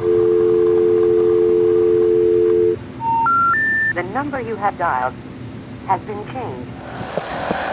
The number you have dialed has been changed.